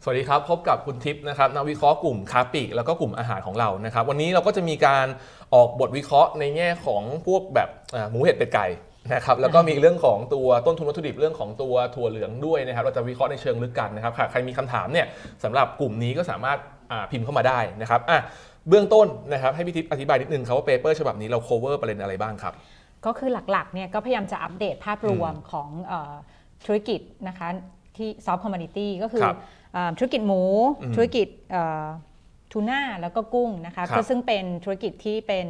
สวัสดีครับพบกับคุณทิพย์นะครับนักวิเคราะห์กลุ่มค้าปลีกแล้วก็กลุ่มอาหารของเรานะครับวันนี้เราก็จะมีการออกบทวิเคราะห์ในแง่ของพวกแบบหมูเห็ดเป็ดไก่นะครับแล้วก็มีเรื่องของตัวต้นทุนวัตถุดิบเรื่องของตัวถั่วเหลืองด้วยนะครับเราจะวิเคราะห์ในเชิงลึกกันนะครับใครมีคำถามเนี่ยสำหรับกลุ่มนี้ก็สามารถพิมพ์เข้ามาได้นะครับเบื้องต้นนะครับให้พี่ทิพย์อธิบายนิดนึงครับว่าเปเปอร์ฉบับนี้เรา cover ประเด็นอะไรบ้างครับก็คือหลักๆเนี่ยก็พยายามจะอัปเดตภาพรวมของธุรกิจนะคะที่ซอฟต์คอมมอดิตี้ก็คือธุรกิจหมูธุรกิจทูน่าแล้วก็กุ้งนะคะก็ซึ่งเป็นธุรกิจที่เป็น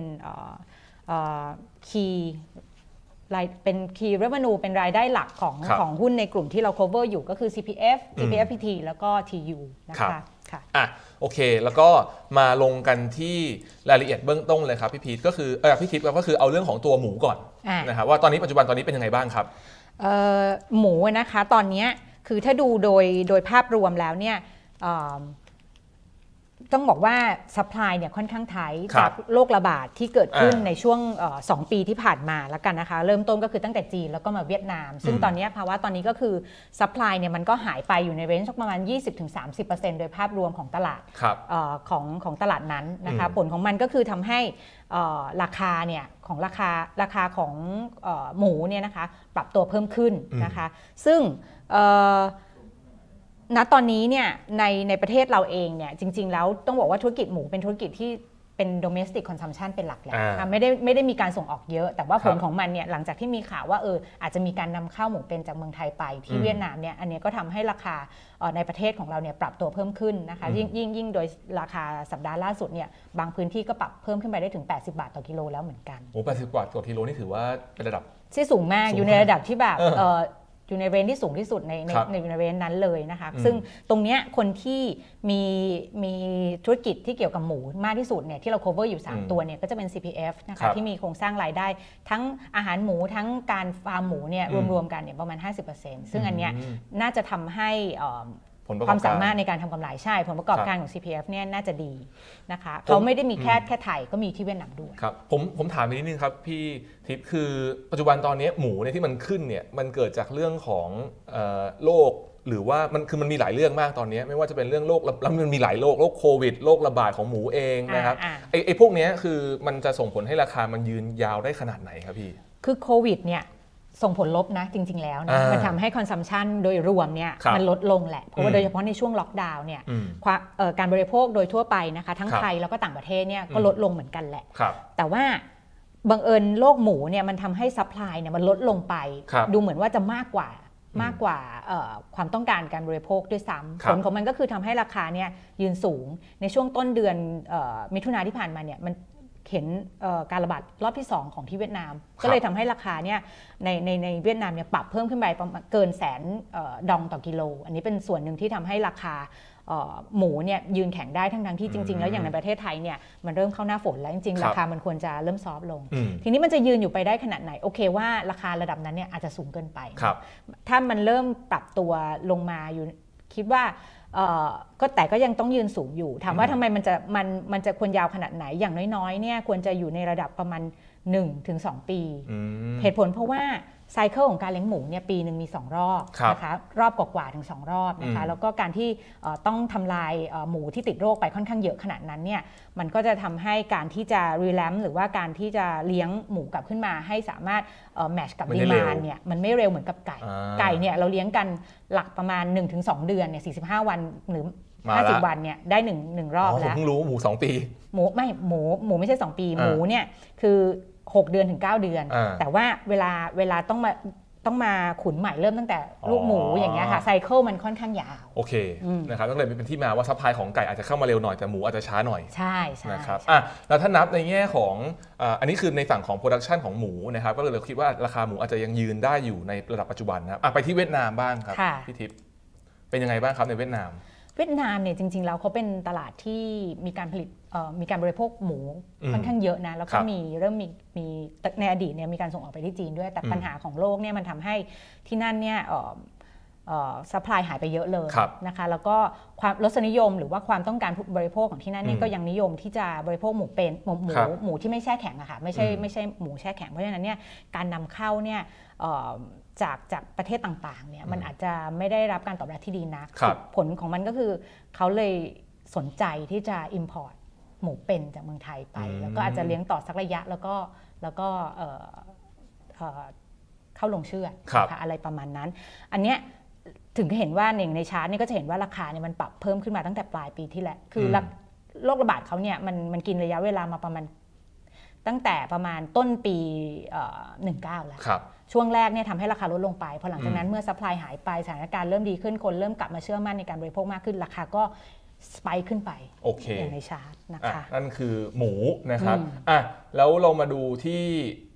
คีย์เป็น key revenue เป็นรายได้หลักของหุ้นในกลุ่มที่เรา cover อยู่ก็คือ CPF GPFPT แล้วก็ TU นะคะโอเคแล้วก็มาลงกันที่รายละเอียดเบื้องต้นเลยครับพี่พีทก็คือพี่ทิพย์ก็คือเอาเรื่องของตัวหมูก่อนนะครับว่าตอนนี้ปัจจุบันตอนนี้เป็นยังไงบ้างครับหมูนะคะตอนนี้คือถ้าดูโดยภาพรวมแล้วเนี่ยต้องบอกว่าซัพพลายเนี่ยค่อนข้างไทท์จากโรคระบาดที่เกิดขึ้นในช่วง2 ปีที่ผ่านมาแล้วกันนะคะเริ่มต้นก็คือตั้งแต่จีนแล้วก็มาเวียดนามซึ่งตอนนี้ภาวะตอนนี้ก็คือซัพพลายเนี่ยมันก็หายไปอยู่ในเรนจ์ประมาณ 20-30% โดยภาพรวมของตลาดของตลาดนั้นนะคะผลของมันก็คือทำให้ราคาเนี่ยของราคาของหมูเนี่ยนะคะปรับตัวเพิ่มขึ้นนะคะซึ่งณตอนนี้เนี่ยในประเทศเราเองเนี่ยจริงๆแล้วต้องบอกว่าธุรกิจหมูเป็นธุรกิจที่เป็น domestic consumption เป็นหลักแหละไม่ได้มีการส่งออกเยอะแต่ว่าผลของมันเนี่ยหลังจากที่มีข่าวว่าอาจจะมีการนำเข้าหมูเป็นจากเมืองไทยไปที่เวียดนามเนี่ยอันนี้ก็ทำให้ราคาในประเทศของเราเนี่ยปรับตัวเพิ่มขึ้นนะคะยิ่งโดยราคาสัปดาห์ล่าสุดเนี่ยบางพื้นที่ก็ปรับเพิ่มขึ้นไปได้ถึง80 บาทต่อกิโลแล้วเหมือนกันโอ้80 บาทต่อกิโลนี่ถือว่าเป็นระดับที่สูงมากอยู่ในระดับที่แบบอยู่ในเรนที่สูงที่สุดในเรนนั้นเลยนะคะซึ่งตรงนี้คนที่มีธุรกิจที่เกี่ยวกับหมูมากที่สุดเนี่ยที่เรา cover อยู่3ตัวเนี่ยก็จะเป็น CPF นะคะที่มีโครงสร้างรายได้ทั้งอาหารหมูทั้งการฟาร์มหมูเนี่ยรวมๆกันเนี่ยประมาณ 50% ซึ่งอันเนี้ยน่าจะทำให้ความสามารถในการทำกำไรใช่ผลประกอบการของ CPF เนี่ยน่าจะดีนะคะเขาไม่ได้มีแค่ไทยก็มีที่เวียดนามด้วยครับผมถามนิดนึงครับพี่ทิพย์คือปัจจุบันตอนนี้หมูเนี่ยที่มันขึ้นเนี่ยมันเกิดจากเรื่องของโรคหรือว่ามันมีหลายเรื่องมากตอนนี้ไม่ว่าจะเป็นเรื่องโรคแล้วมันมีหลายโรคโควิดโรคระบาดของหมูเองนะครับไอ้พวกนี้คือมันจะส่งผลให้ราคามันยืนยาวได้ขนาดไหนครับพี่คือโควิดเนี่ยส่งผลลบนะจริงๆแล้วนะมันทำให้คอนซัมชันโดยรวมเนี่ยมันลดลงแหละเพราะว่าโดยเฉพาะในช่วงล็อกดาวน์เนี่ยการบริโภคโดยทั่วไปนะคะทั้งไทยแล้วก็ต่างประเทศเนี่ยก็ลดลงเหมือนกันแหละแต่ว่าบังเอิญโลกหมูเนี่ยมันทำให้ซัพพลายเนี่ยมันลดลงไปดูเหมือนว่าจะมากกว่าความต้องการการบริโภคด้วยซ้ำผลของมันก็คือทำให้ราคาเนี่ยยืนสูงในช่วงต้นเดือนมิถุนายนที่ผ่านมาเนี่ยมันเห็นการระบาดรอบที่2ของที่เวียดนามก็เลยทำให้ราคาเนี่ยในเวียดนามเนี่ยปรับเพิ่มขึ้นไปประมาณเกิน100,000 ดองต่อกิโลอันนี้เป็นส่วนหนึ่งที่ทำให้ราคาหมูเนี่ยยืนแข็งได้ทั้งที่จริงๆแล้วอย่างในประเทศไทยเนี่ยมันเริ่มเข้าหน้าฝนแล้วจริงๆราคามันควรจะเริ่มซอฟต์ลงทีนี้มันจะยืนอยู่ไปได้ขนาดไหนโอเคว่าราคาระดับนั้นเนี่ยอาจจะสูงเกินไปถ้ามันเริ่มปรับตัวลงมาอยู่คิดว่าก็แต่ก็ยังต้องยืนสูงอยู่ถามว่าทำไมมันจะควรยาวขนาดไหนอย่างน้อยๆเนี่ยควรจะอยู่ในระดับประมาณ 1-2 ปีเหตุผลเพราะว่าไซเคิลของการเลี้ยงหมูเนี่ยปีหนึ่งมี2 รอบนะคะรอบกว่าๆถึง2 รอบนะคะแล้วก็การที่ต้องทำลายหมูที่ติดโรคไปค่อนข้างเยอะขนาดนั้นเนี่ยมันก็จะทำให้การที่จะรีแลมหรือว่าการที่จะเลี้ยงหมูกลับขึ้นมาให้สามารถแมทช์กับดีมานด์เนี่ยมันไม่เร็วเหมือนกับไก่เนี่ยเราเลี้ยงกันหลักประมาณ 1-2 เดือนเนี่ย45 วันหรือ50 วันเนี่ยได้1 รอบแล้วผมเพิ่งรู้หมู2 ปีหมูไม่ใช่2 ปีหมูเนี่ยคือ6 เดือนถึง 9 เดือนแต่ว่าเวลาต้องมาขุนใหม่เริ่มตั้งแต่ลูกหมูอย่างเงี้ยค่ะไซเคิลมันค่อนข้างยาวโอเคนะครับก็เลยเป็นที่มาว่าซัพพลายของไก่อาจจะเข้ามาเร็วหน่อยแต่หมูอาจจะช้าหน่อยใช่นะครับแล้วถ้านับในแง่ของอันนี้คือในฝั่งของโปรดักชันของหมูนะครับก็เลยเราคิดว่าราคาหมูอาจจะยังยืนได้อยู่ในระดับปัจจุบันนะครับไปที่เวียดนามบ้างครับพี่ทิพย์เป็นยังไงบ้างครับในเวียดนามเนี่ยจริงๆแล้วเขาเป็นตลาดที่มีการผลิตมีการบริโภคหมูค่อนข้างเยอะนะแล้วก็เริ่มมีในอดีตเนี่ยมีการส่งออกไปที่จีนด้วยแต่ปัญหาของโลกเนี่ยมันทำให้ที่นั่นเนี่ยซัพพลายหายไปเยอะเลยนะคะแล้วก็ความรสนิยมหรือว่าความต้องการบริโภคของที่นั่นเนี่ยก็ยังนิยมที่จะบริโภคหมูเป็นหมูที่ไม่แช่แข็งอะค่ะไม่ใช่หมูแช่แข็งเพราะฉะนั้นเนี่ยการนำเข้าเนี่ยจากประเทศต่างๆเนี่ยมันอาจจะไม่ได้รับการตอบรับที่ดีนักผลของมันก็คือเขาเลยสนใจที่จะ import หมูเป็นจากเมืองไทยไปแล้วก็อาจจะเลี้ยงต่อสักระยะแล้วก็เข้าลงเชื่อนะคะอะไรประมาณนั้นอันเนี้ยถึงเห็นว่าในชาร์ตนี่ก็จะเห็นว่าราคาเนี่ยมันปรับเพิ่มขึ้นมาตั้งแต่ปลายปีที่แล้วคือโรคระบาดเขาเนี่ยมันกินระยะเวลามาประมาณตั้งแต่ประมาณต้นปี19แล้วช่วงแรกเนี่ยทำให้ราคาลดลงไปพอหลังจากนั้นเมื่อซัพพลายหายไปสถานการณ์เริ่มดีขึ้นคนเริ่มกลับมาเชื่อมั่นในการบริโภคมากขึ้นราคาก็สไปค์ขึ้นไปอย่างในชาร์ตนะคะนั่นคือหมูนะครับแล้วเรามาดูที่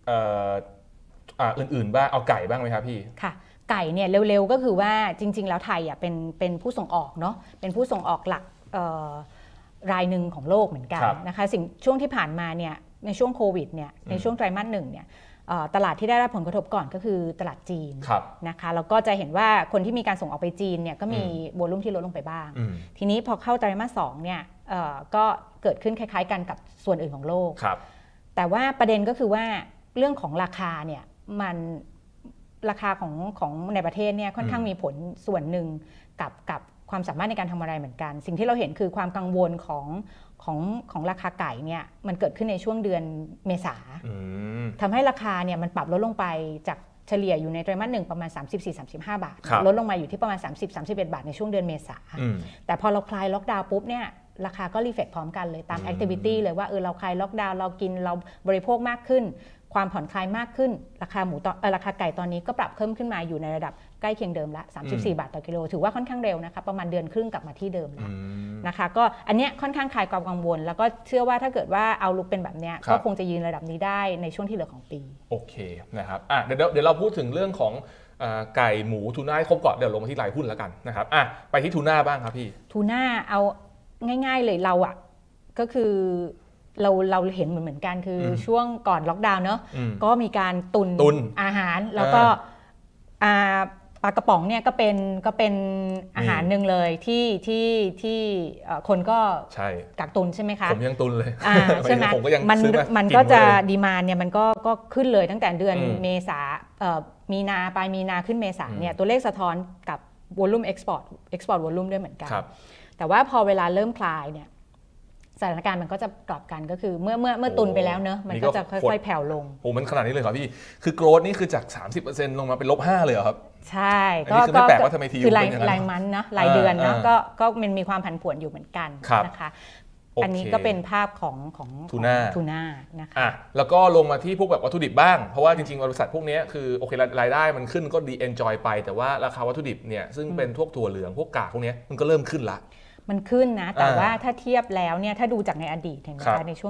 อื่นๆบ้างเอาไก่บ้างไหมครับพี่ค่ะไก่เนี่ยเร็วๆก็คือว่าจริงๆแล้วไทยเป็นผู้ส่งออกเนาะเป็นผู้ส่งออกหลักรายหนึ่งของโลกเหมือนกันนะคะช่วงที่ผ่านมาเนี่ยในช่วงโควิดเนี่ยในช่วงไตรมาส 1เนี่ยตลาดที่ได้รับผลกระทบก่อนก็คือตลาดจีนนะคะแล้วก็จะเห็นว่าคนที่มีการส่งออกไปจีนเนี่ยก็มีโวลุ่มที่ลดลงไปบ้างทีนี้พอเข้าไตรมาส 2เนี่ยก็เกิดขึ้นคล้ายๆกันกับส่วนอื่นของโลกแต่ว่าประเด็นก็คือว่าเรื่องของราคาเนี่ยมันราคาของในประเทศเนี่ยค่อนข้างมีผลส่วนหนึ่งกับความสามารถในการทำอะไรเหมือนกันสิ่งที่เราเห็นคือความกังวลของราคาไก่เนี่ยมันเกิดขึ้นในช่วงเดือนเมษาทำให้ราคาเนี่ยมันปรับลดลงไปจากเฉลี่ยอยู่ในไตรมาส 1ประมาณ 34-35 บาทลดลงมาอยู่ที่ประมาณ 30-31 บาทในช่วงเดือนเมษาแต่พอเราคลายล็อกดาวน์ปุ๊บเนี่ยราคาก็รีเฟล็กพร้อมกันเลยตามแอคทิวิตี้เลยว่าเราคลายล็อกดาวน์เรากินเราบริโภคมากขึ้นความผ่อนคลายมากขึ้นราคาไก่ตอนนี้ก็ปรับเพิ่มขึ้นมาอยู่ในระดับใกล้เคียงเดิมละ34 บาทต่อกิโลถือว่าค่อนข้างเร็วนะคะประมาณเดือนครึ่งกลับมาที่เดิมแล้วนะคะก็อันเนี้ยค่อนข้างคลายความกังวลแล้วก็เชื่อว่าถ้าเกิดว่าเอาลุกเป็นแบบเนี้ยก็คงจะยืนระดับนี้ได้ในช่วงที่เหลือของปีโอเคนะครับเดี๋ยวเราพูดถึงเรื่องของไก่หมูทูน่าครบก่อนเดี๋ยวลงมาที่รายหุ้นแล้วกันนะครับไปที่ทูน่าบ้างครับพี่ทูน่าเอาง่ายๆเลยเราก็คือเราเห็นเหมือนกันคือช่วงก่อนล็อกดาวน์เนอะก็มีการตุนอาหารแล้วก็ปลากระป๋องเนี่ยก็เป็นอาหารหนึ่งเลยที่คนก็กักตุนใช่ไหมคะผมยังตุนเลยใช่ไหมมันก็จะดีมานด์เนี่ยมันก็ขึ้นเลยตั้งแต่เดือนเมษามีนาปลายมีนาขึ้นเมษาเนี่ยตัวเลขสะท้อนกับวอลลุ่มเอ็กซ์พอร์ตวอลลุ่มด้วยเหมือนกันแต่ว่าพอเวลาเริ่มคลายเนี่ยสถานการณ์มันก็จะกลับกันก็คือเมื่อตุนไปแล้วเนอะมันก็จะค่อยๆแผ่วลงโอ้มันขนาดนี้เลยเหรอพี่คือโกรธนี่คือจาก 30% ลงมาเป็น-5%เลยเหรอครับใช่ก็ไม่แปลกว่าทำไมทีคือรายมันนะรายเดือนนะก็มันมีความผันผวนอยู่เหมือนกันนะคะอันนี้ก็เป็นภาพของทูน่านะคะแล้วก็ลงมาที่พวกแบบวัตถุดิบบ้างเพราะว่าจริงๆบริษัทพวกนี้คือโอเครายได้มันขึ้นก็ดีเอนจอยไปแต่ว่าราคาวัตถุดิบเนี่ยซึ่งเป็นพวกถั่วเหลืองพวกกากพวกนี้มันก็เริ่มขึ้นละมันขึ้นนะแต่ว่าถ้าเทียบแล้วเนี่ยถ้าดูจากในอดีตเห็นไหมคะในช่วง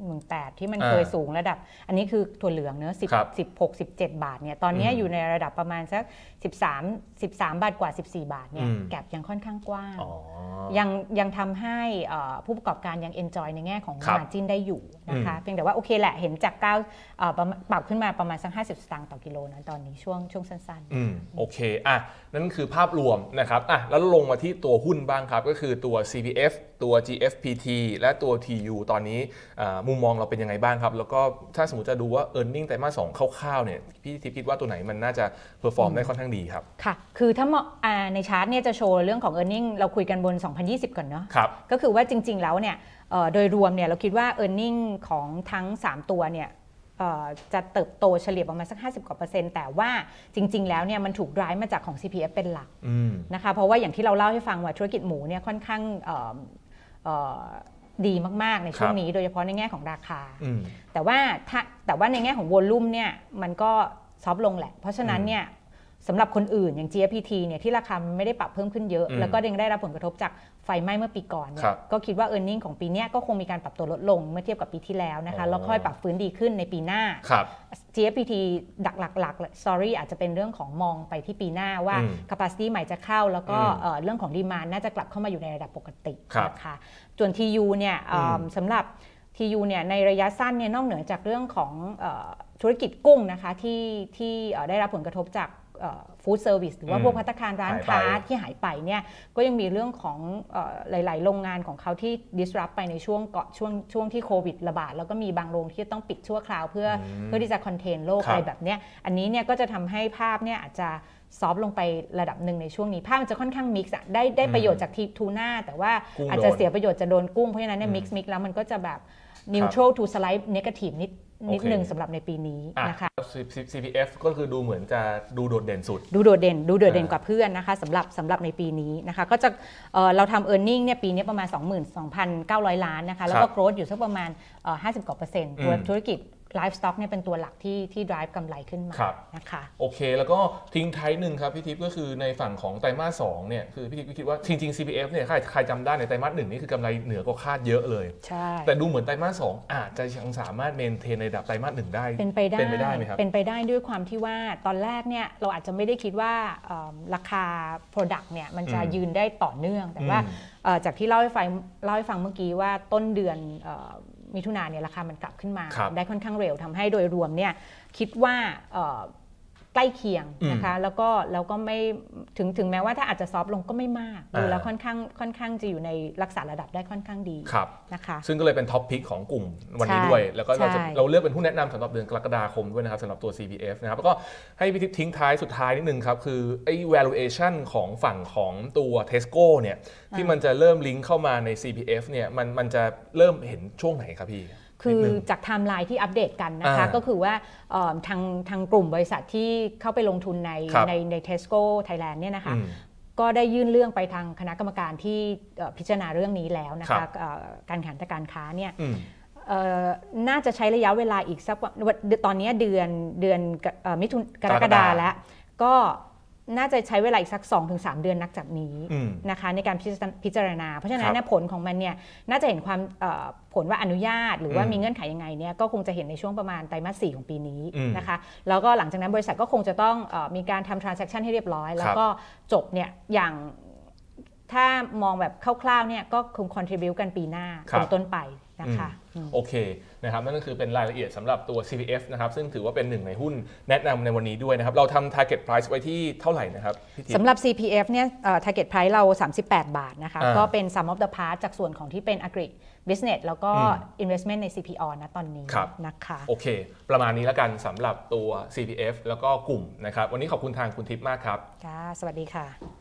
18ที่มันเคยสูงระดับอันนี้คือถั่วเหลืองเนอะ16-17 บาทเนี่ยตอนนี้อยู่ในระดับประมาณสัก13บาทกว่า14 บาทเนี่ยแก็บยังค่อนข้างกว้างยังทำให้ผู้ประกอบการยัง enjoy ในแง่ของ margin ได้อยู่นะคะเพียงแต่ว่าโอเคแหละเห็นจากปรับขึ้นมาประมาณสัก50 สตางค์ต่อกิโลนะตอนนี้ช่วงสั้นๆโอเคนั่นคือภาพรวมนะครับแล้วลงมาที่ตัวหุ้นบ้างครับก็คือตัว CPF ตัว GFPT และตัว TU ตอนนี้มุมมองเราเป็นยังไงบ้างครับแล้วก็ถ้าสมมติจะดูว่า earning ไตรมาส 2คร่าวๆเนี่ยพี่ทิพย์คิดว่าตัวไหนมันน่าจะ perform ได้ค่อนข้างดีครับค่ะคือถ้าในชาร์ตเนี่ยจะโชว์เรื่องของ earning เราคุยกันบน2020ก่อนเนาะก็คือว่าจริงๆแล้วเนี่ยโดยรวมเนี่ยเราคิดว่า earning ของทั้ง3ตัวเนี่ยจะเติบโตเฉลี่ยประมาณสัก50%กว่าแต่ว่าจริงๆแล้วเนี่ยมันถูกdriveมาจากของ CPF เป็นหลักนะคะเพราะว่าอย่างที่เราเล่าให้ฟังว่าธุรกิจหมูเนี่ยค่อนข้างดีมากๆในช่วงนี้โดยเฉพาะในแง่ของราคาแต่ว่าในแง่ของวอลลุ่มเนี่ยมันก็ซอฟต์ลงแหละเพราะฉะนั้นเนี่ยสำหรับคนอื่นอย่าง GFPT เนี่ยที่ราคาไม่ได้ปรับเพิ่มขึ้นเยอะแล้วก็ยังได้รับผลกระทบจากไฟไหม้เมื่อปีก่อนเนี่ยก็คิดว่า earning ของปีนี้ก็คงมีการปรับตัวลดลงเมื่อเทียบกับปีที่แล้วนะคะแล้วค่อยปรับฟื้นดีขึ้นในปีหน้า GFPT หลักๆ story อาจจะเป็นเรื่องของมองไปที่ปีหน้าว่า capacity ใหม่จะเข้าแล้วก็เรื่องของ demand น่าจะกลับเข้ามาอยู่ในระดับปกตินะคะส่วน TU เนี่ยสำหรับ TU เนี่ยในระยะสั้นเนี่ยนอกเหนือจากเรื่องของธุรกิจกุ้งนะคะที่ได้รับผลกระทบจากฟู้ดเซอร์วิสหรือว่าพวกภัตตาคารร้านค้าที่หายไปเนี่ยก็ยังมีเรื่องของหลายๆโรงงานของเขาที่ disrupt ไปในช่วงที่โควิดระบาดแล้วก็มีบางโรงที่ต้องปิดชั่วคราวเพื่อที่จะคอนเทนโรคอะไรแบบนี้อันนี้เนี่ยก็จะทำให้ภาพเนี่ยอาจจะซอฟลงไประดับหนึ่งในช่วงนี้ภาพมันจะค่อนข้างมิกซ์ได้ประโยชน์จากทูน่าแต่ว่าอาจจะเสียประโยชน์จะโดนกุ้งเพราะฉะนั้นเนี่ยมิกซ์แล้วมันก็จะแบบ neutral to slight negative นิดนึงสำหรับในปีนี้นะคะ CPF ก็คือดูเหมือนจะดูโดดเด่นสุดดูโดดเด่นกว่าเพื่อนนะคะสำหรับในปีนี้นะคะก็จะเราทำ earning เนี่ยปีนี้ประมาณ 22,900 ล้านนะคะแล้วก็ growth อยู่สักประมาณ50 กว่า%ตัวธุรกิจLivestock เนี่ยเป็นตัวหลักที่ drive กำไรขึ้นมานะคะโอเคแล้วก็ทิ้งท้ายหนึ่งครับพี่ทิพย์ก็คือในฝั่งของไตรมาส2เนี่ยคือพี่ทิพย์คิดว่าจริงๆ CPF เนี่ยใครจำได้ในไตรมาส1นี่คือกำไรเหนือกว่าคาดเยอะเลยใช่แต่ดูเหมือนไตรมาส2อาจจะยังสามารถเมนเทนในระดับไตรมาส1ได้เป็นไปได้ไหมครับเป็นไปได้ด้วยความที่ว่าตอนแรกเนี่ยเราอาจจะไม่ได้คิดว่าราคา Product เนี่ยมันจะยืนได้ต่อเนื่องแต่ว่าจากที่เล่าให้ฟังเมื่อกี้ว่าต้นเดือนมิถุนายนเนี่ยราคามันกลับขึ้นมาได้ค่อนข้างเร็วทำให้โดยรวมเนี่ยคิดว่าใกล้เคียงนะคะแล้วก็ไม่ถึงแม้ว่าถ้าอาจจะซอฟลงก็ไม่มากดูแล้วค่อนข้างจะอยู่ในรักษาระดับได้ค่อนข้างดีนะคะซึ่งก็เลยเป็นท็อปพิกของกลุ่มวันนี้ด้วยแล้วก็เราเลือกเป็นผู้แนะนำสำหรับเดือนกรกฎาคมด้วยนะครับสำหรับตัว CPF นะครับแล้วก็ให้พี่ทิพย์ทิ้งท้ายสุดท้ายนิดนึงครับคือไอ้ valuation ของฝั่งของตัว Tesco เนี่ยที่มันจะเริ่มลิงก์เข้ามาใน CPF เนี่ยมันจะเริ่มเห็นช่วงไหนครับพี่คือจากไทม์ไลน์ที่อัปเดตกันนะคะก็คือว่าทางกลุ่มบริษัทที่เข้าไปลงทุนใน Tesco Thailand เนี่ยนะคะก็ได้ยื่นเรื่องไปทางคณะกรรมการที่พิจารณาเรื่องนี้แล้วนะคะการแข่งขันการค้าเนี่ยน่าจะใช้ระยะเวลาอีกสักตอนนี้เดือนมิถุนกรกฎาแล้วก็น่าจะใช้เวลาอีกสัก 2-3 เดือนนับจากนี้นะคะในการพิจารณาเพราะฉะนั้นผลของมันเนี่ยน่าจะเห็นความผลว่าอนุญาตหรือว่ามีเงื่อนไขยังไงเนี่ยก็คงจะเห็นในช่วงประมาณไตรมาส 4ของปีนี้นะคะแล้วก็หลังจากนั้นบริษัทก็คงจะต้องมีการทำ transaction ให้เรียบร้อยแล้วก็จบเนี่ยอย่างถ้ามองแบบคร่าวๆเนี่ยก็คง contribute กันปีหน้าเป็นต้นไปนะคะโอเคนะครับนั่นก็คือเป็นรายละเอียดสำหรับตัว CPF นะครับซึ่งถือว่าเป็นหนึ่งในหุ้นแนะนำในวันนี้ด้วยนะครับเราทำ target price ไว้ที่เท่าไหร่นะครับสำหรับ CPF เนี่ย target price เรา38 บาทนะคะก็เป็น sum of the part จากส่วนของที่เป็น agri business แล้วก็ investment ใน CPO นะตอนนี้นะคะโอเคประมาณนี้แล้วกันสำหรับตัว CPF แล้วก็กลุ่มนะครับวันนี้ขอบคุณทางคุณทิพย์มากครับค่ะสวัสดีค่ะ